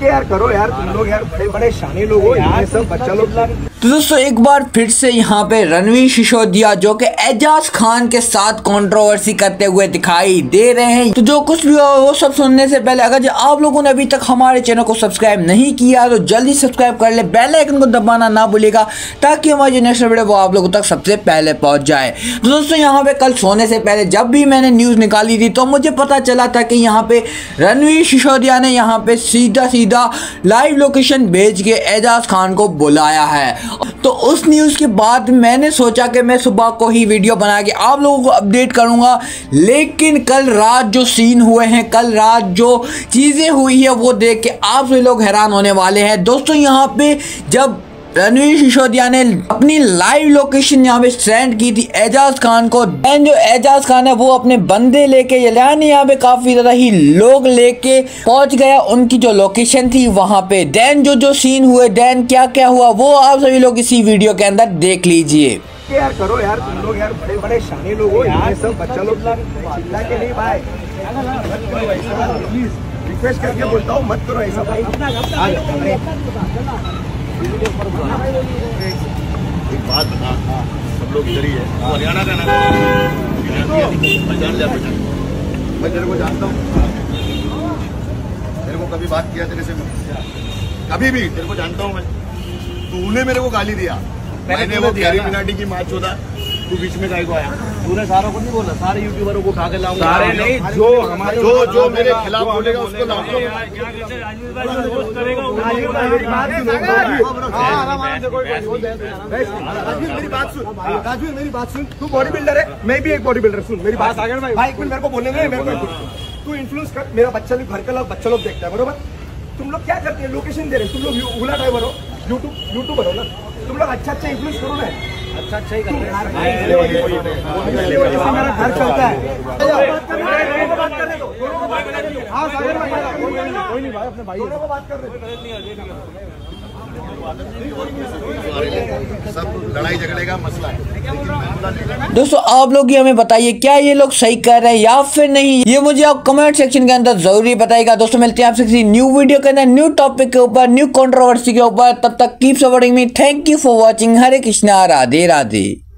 यार करो यार, तुम लोग यार बड़े बड़े शानी लोग हो यार, सब बच्चा लोग। तो दोस्तों एक बार फिर से यहाँ पे रणवीर सिसोदिया जो कि एजाज खान के साथ कंट्रोवर्सी करते हुए दिखाई दे रहे हैं। तो जो कुछ भी हो वो सब सुनने से पहले अगर आप लोगों ने अभी तक हमारे चैनल को सब्सक्राइब नहीं किया तो जल्दी सब्सक्राइब कर ले, बेल आइकन को दबाना ना भूलिएगा ताकि हमारी जो नेक्स्ट वीडियो वो आप लोगों तक सबसे पहले पहुंच जाए। तो दोस्तों यहाँ पे कल सोने से पहले जब भी मैंने न्यूज निकाली थी तो मुझे पता चला था कि यहाँ पे रणवीर सिसोदिया ने यहाँ पे सीधा लाइव लोकेशन भेज के एजाज खान को बुलाया है। तो उस न्यूज़ के बाद मैंने सोचा कि मैं सुबह को ही वीडियो बना के आप लोगों को अपडेट करूंगा, लेकिन कल रात जो सीन हुए हैं, कल रात जो चीज़ें हुई है वो देख के आप सभी लोग हैरान होने वाले हैं। दोस्तों यहाँ पे जब रणवीर सिसोदिया ने अपनी लाइव लोकेशन यहाँ पे सेंड की थी एजाज खान को, देन जो एजाज खान है वो अपने बंदे लेके यानी यहाँ पे काफी ज्यादा ही लोग लेके पहुंच गया उनकी जो लोकेशन थी वहां पे। देन जो सीन हुए, देन क्या क्या हुआ वो आप सभी लोग इसी वीडियो के अंदर देख लीजिए। यार करो यार, तुम लोग यार बड़े बड़े शानी लोग हो यार, सब बच्चा लोग। चिल्ला के नहीं भाई, प्लीज रिक्वेस्ट करके बोलता हूँ मत करो ऐसा भाई। एक बात बता, सब लोग इधर ही है, हरियाणा का ना पहचान लिया, मैं तेरे को जानता हूँ, तेरे को कभी बात किया तेरे से, कभी भी तेरे को जानता हूँ मैं। तूने मेरे को गाली दिया, मैंने वो कैरी मिनाटी की माँ चोदा, तू बीच में गाय को आया, तूने सारों को नहीं बोला, सारे यूट्यूबरों को उठा के लाऊंगा। सारे नहीं, जो मेरे खिलाफ बोलेगा उसको लाऊंगा। मेरी बात सुन, तू बॉडी बिल्डर है, मैं भी एक बॉडी बिल्डर। सुन मेरी बात, भाई एक मिनट मेरे को बोलने में, मेरे को तू इन्फ्लुएंस कर, मेरा बच्चा लोग, घर का बच्चा लोग देखता है बरोबर। तुम लोग क्या करते हैं, लोकेशन दे रहे, तुम लोग उला ड्राइवर हो, यूट्यूबर हो ना, तुम लोग अच्छा इन्फ्लुएंस करो ना, अच्छा ही करते हैं। मेरा घर चलता है, कोई नहीं भाई, अपने भाई को बात कर रहे, सब लड़ाई झगड़े का मसला है। दोस्तों आप लोग ही हमें बताइए क्या ये लोग सही कर रहे हैं या फिर नहीं, ये मुझे आप कमेंट सेक्शन के अंदर जरूरी बताइएगा। दोस्तों मिलते हैं आपसे किसी न्यू वीडियो के अंदर, न्यू टॉपिक के ऊपर, न्यू कंट्रोवर्सी के ऊपर। तब तक keep supporting me. Thank you for watching. Hare Krishna, Radhe Radhe.